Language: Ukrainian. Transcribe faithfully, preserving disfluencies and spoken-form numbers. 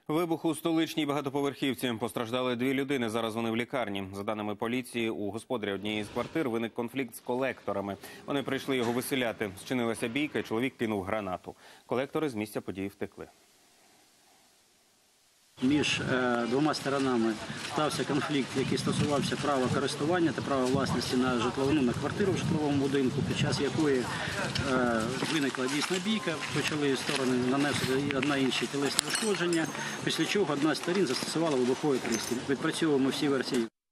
Вибух у столичній багатоповерхівці. Постраждали дві людини. Зараз вони в лікарні. За даними поліції, у господаря однієї з квартир виник конфлікт з колекторами. Вони прийшли його виселяти. Зчинилася бійка, і чоловік кинув гранату. Колектори з місця події втекли. Між е, двома сторонами стався конфлікт, який стосувався права користування та права власності на житлову, на квартиру в житловому будинку, під час якої е, виникла дійсна бійка, почали сторони нанести одна іншій тілесні ушкодження, після чого одна з сторін застосувала вибуховий пристрій. Відпрацьовуємо всі версії.